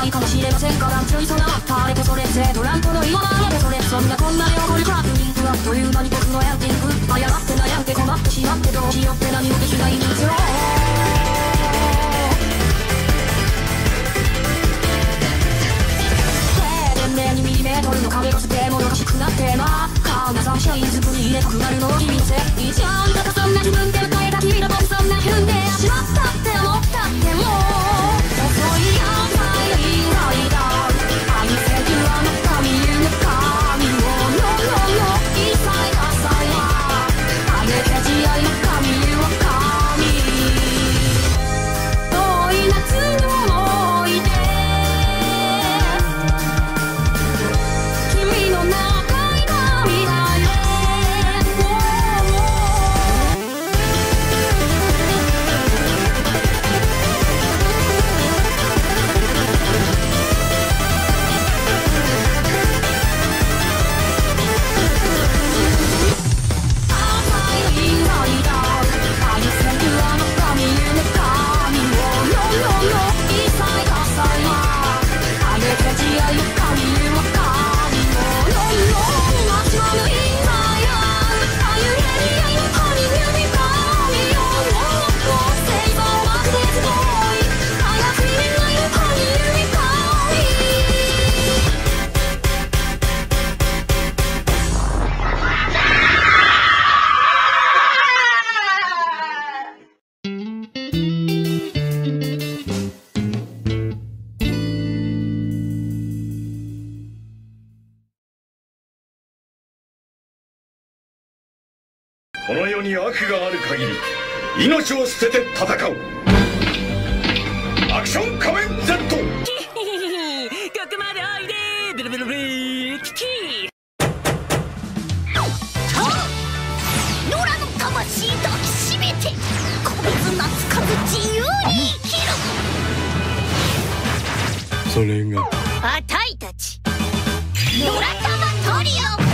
ないかもしれませんが団長に備わったレコソレゼトランプの今までそれそんなこんなで起こるハプニングあっという間に僕のエンディング謝って悩んで困ってしまってどうしようって何もできないんですよ。2ミリメートルの壁が捨てもどかしくなってまカーナサンシャインズに入れたくなるのを君のせいじゃんだかそんな自分で迎えた君の僕そんな踏んでしまったって思ったってもう遅いやんない以外だ愛せるあの神夢神をの一切ダサいわあげて慈愛の神夢神遠い夏の思い出君の長い涙へこの世に悪がある限り命を捨てて戦うアクション仮面 Z ここまでおいでブルブルブルキキ野良の魂抱きしめてこいつなつかず自由に生きるそれがあたいたち野良玉トリオ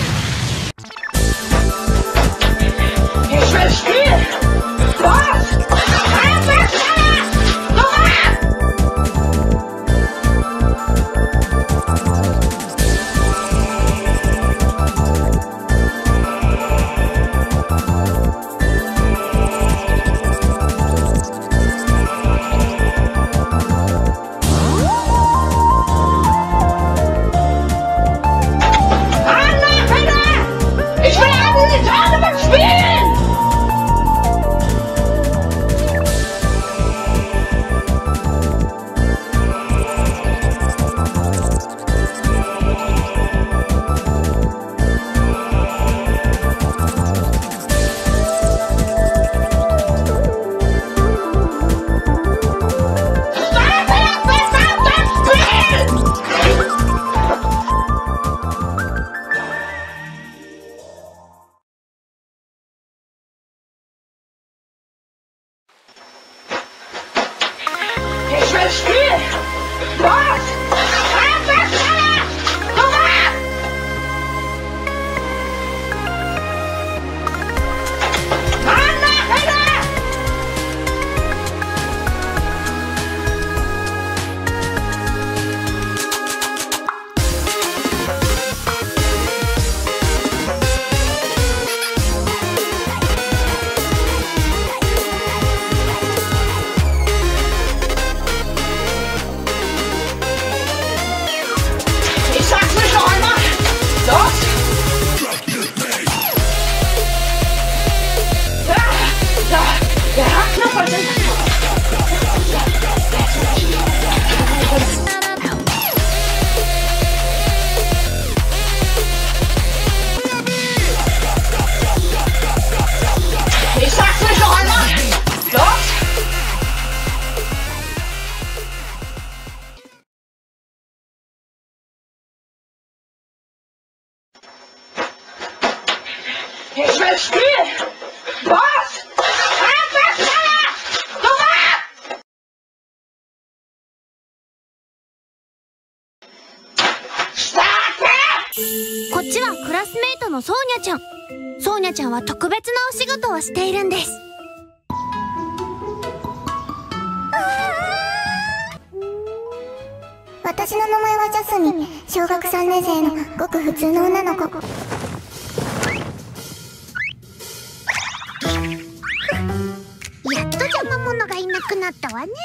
こっちはクラスメイトのソーニャちゃん。ソーニャちゃんは特別なお仕事をしているんです。 私の名前はジャスミン。小学3年生のごく普通の女の子。やっと邪魔者がいなくなったわね。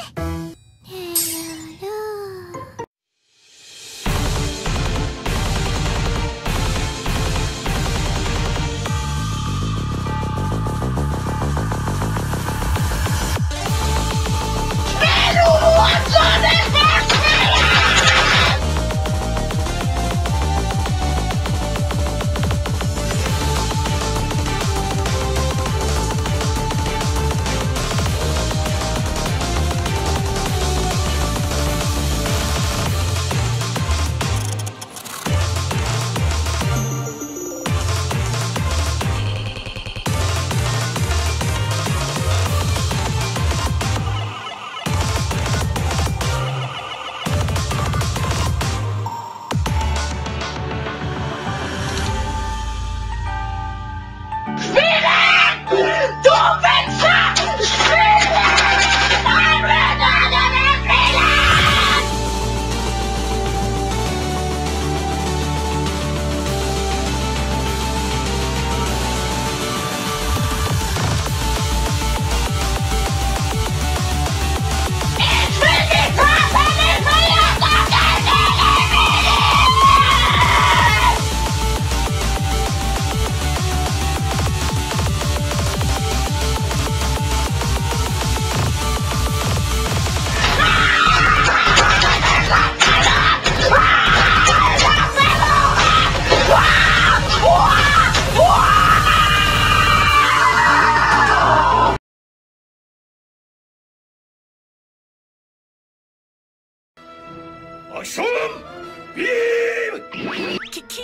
アクションビーム。 キキー。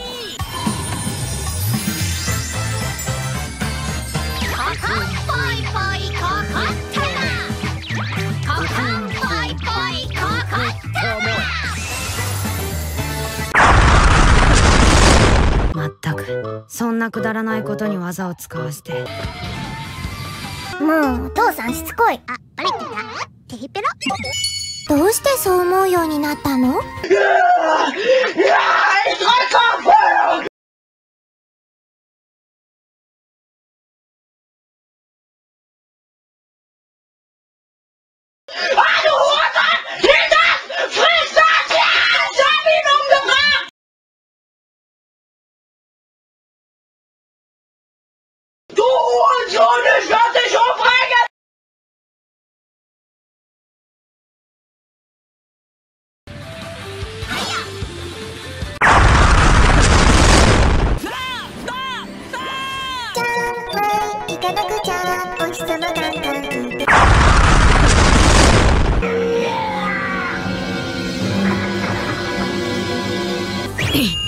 ココンポイポイココットマ。ココンポイポイココットまったくそんなくだらないことに技を使わせて。 もうお父さんしつこい。あ、バレてた。テヒペロ。どうしてそう思うようになったの？いただくじゃん、お日様がんがん。